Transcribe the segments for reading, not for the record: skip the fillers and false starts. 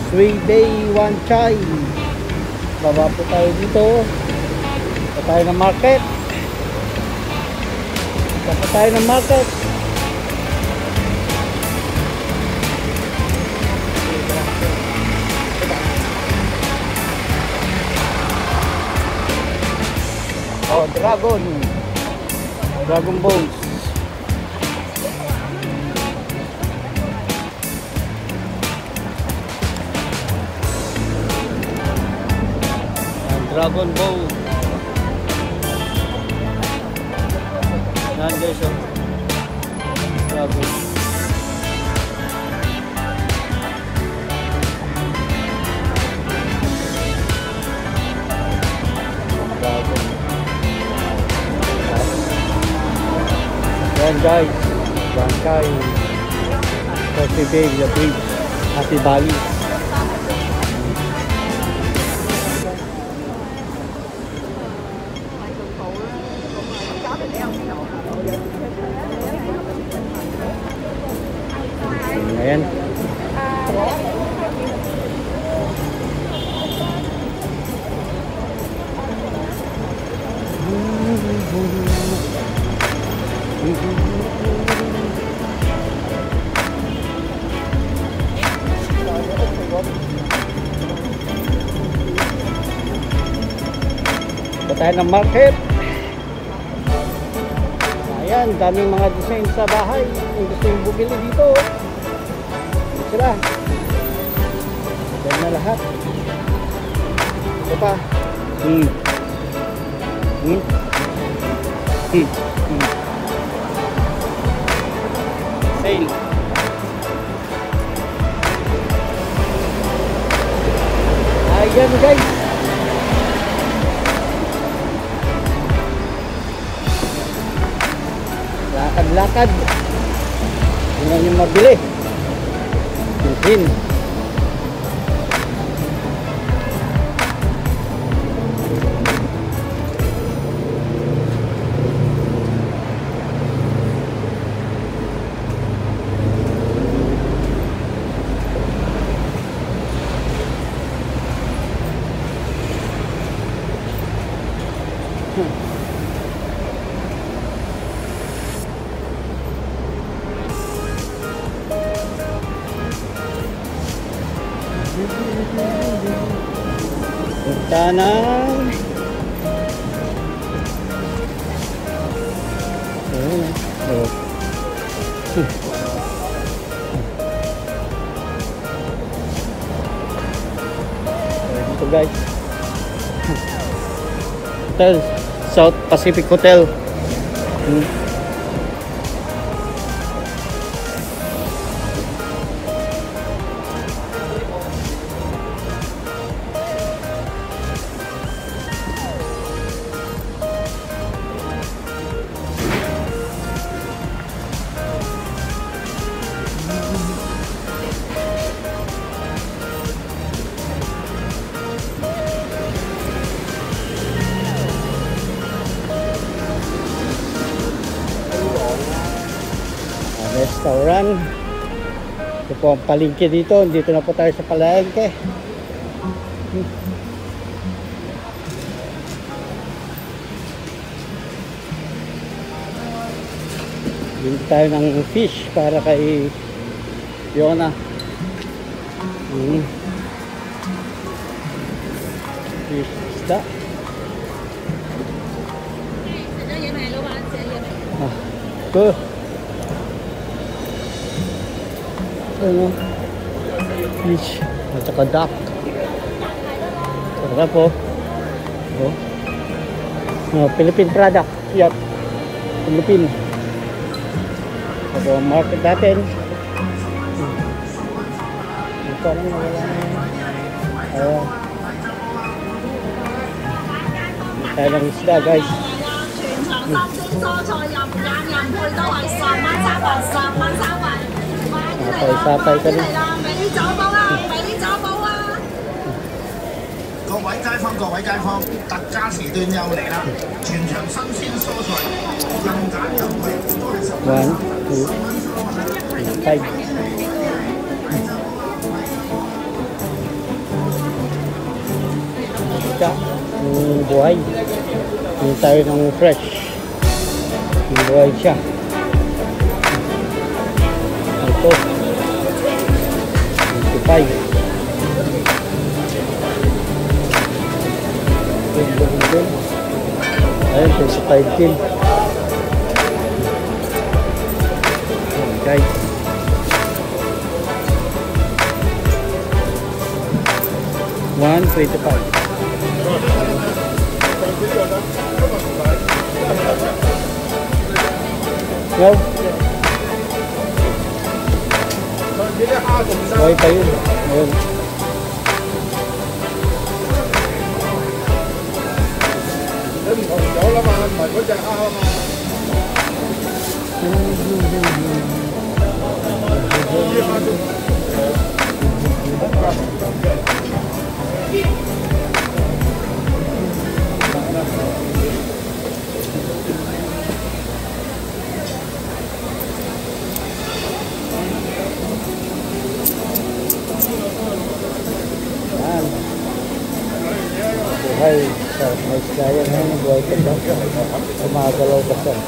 Causeway Bay, Wan Chai. Baba po tayo dito. Punta tayo ng market. Punta tayo ng market. Oh, Dragon Bones. Dragon Ball. Yan guys, oh. Dragon. Dragon. Yan guys. Bangkay. Coffee Bay, the bridge. Happy Valley. Ayan. Punta tayo ng market. Ayan, daming mga design sa bahay. Kung gusto yung bumili dito, sila. Yan na lahat. Ito pa. Sale. Ayan guys. Lakad-lakad. Yan yung mabili. Bilhin. Punta na. Ito guys. Hotel South Pacific Hotel. Restaurant. Ito po ang palengke dito. Dito na po tayo sa palengke. Dito tayo ng fish para kay Fiona. Fish isda. Ito. Ano? Fish at saka duck. Sarap po. Philippine product. Yep. Philippine. Ito ang market natin. Ito lang wala na. Tayo ng isda guys. Sapay ka rin. 各位街坊，特價時段又嚟啦！全場新鮮蔬菜，任揀任去，都係10蚊。1, 2, 3, 4, 5. isda. Yung buhay. Hindi tayo ng fresh. Yung buhay siya. Ito. 25. Ayun, 25 din. Ayan, guys. $1.25. Yo. Buhay pa yun. Ayun. Buhay sa may kaya ngayon, buhay ka ba? Gumagalaw ka siya.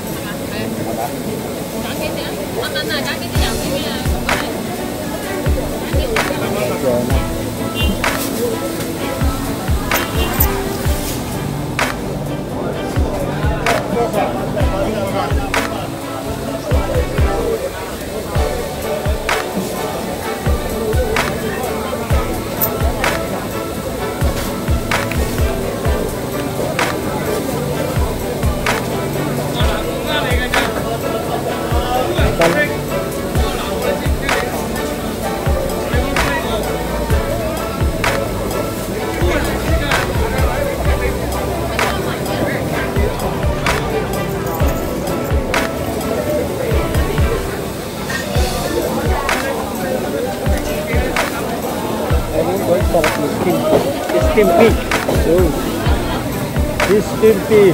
Steam fish. So, this steam fish.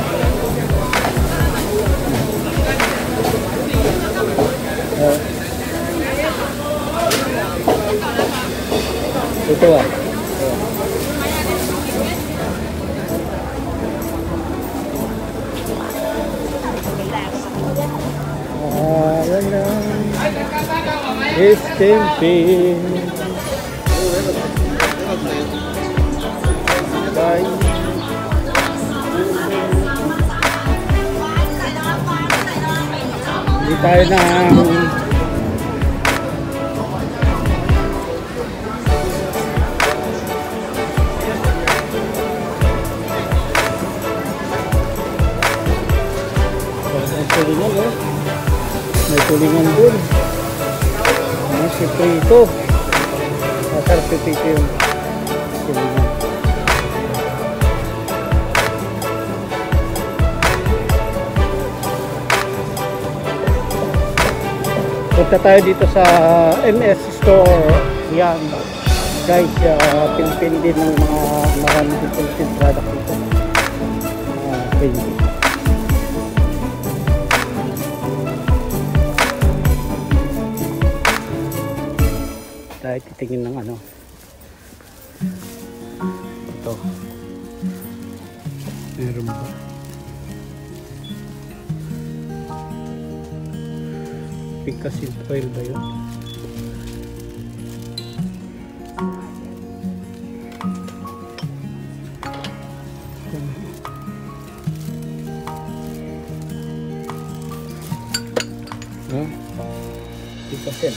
Ito ah. Yan lang. This steam fish. Hindi tayo na tulingan, eh. May tulingan dun. Si Prito. Masarap si Prito yung tulingan. Punta tayo dito sa MS Store. Yan guys, Philippine din ng mga maraming Philippine product dito. Philippine. Tayo titingin ng ano ito, meron ba picasin oil ba yun? Picasin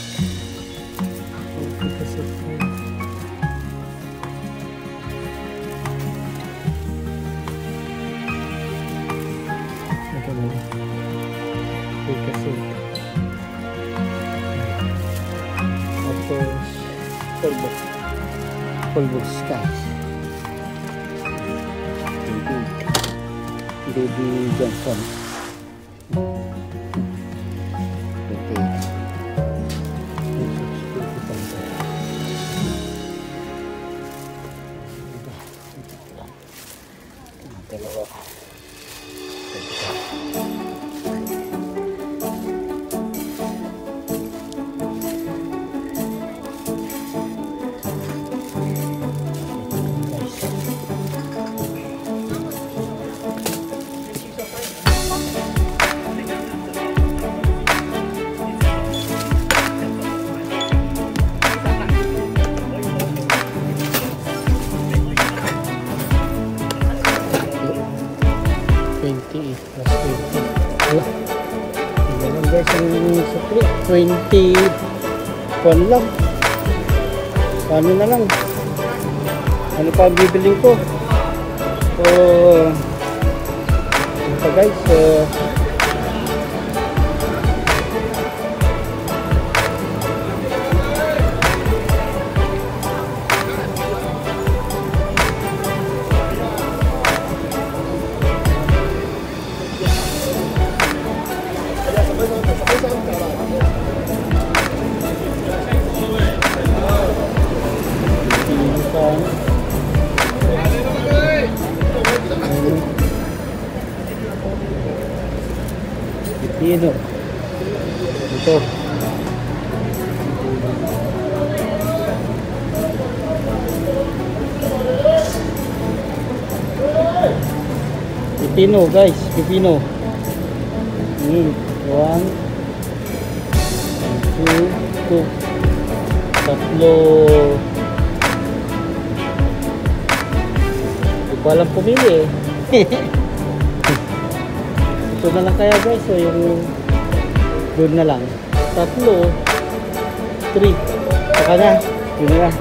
Polvos Scotch Baby Johnson. 21 lang. Ano na lang. Ano pa ang bibiling ko? So, ito guys, Pipino. Ito. Pipino guys, pipino. 1, 2, 3. Hindi ko alam pumili eh. Ito na lang kaya guys, so yung doon na lang. 3, 3. Saka na, yun na.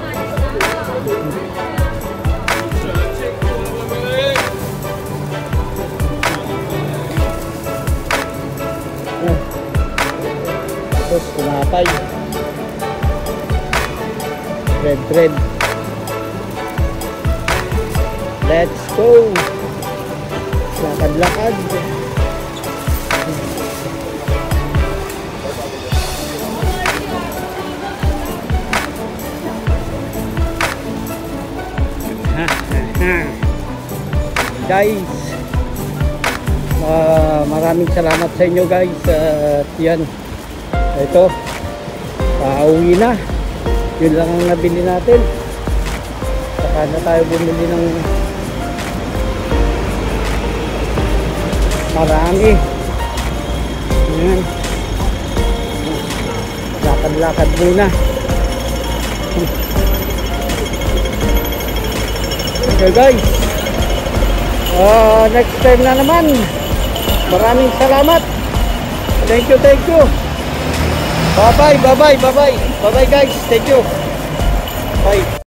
Tapos kumapay. Red. Let's go. Lakad-lakad. Guys, maraming salamat sa inyo guys. At yan, ito pauwi na. Yun lang ang nabili natin. Saka na tayo bumili ng marami. Yan, lakad-lakad muna. Okay guys, next time na naman. Maraming salamat. Thank you. Bye bye guys. Thank you. Bye.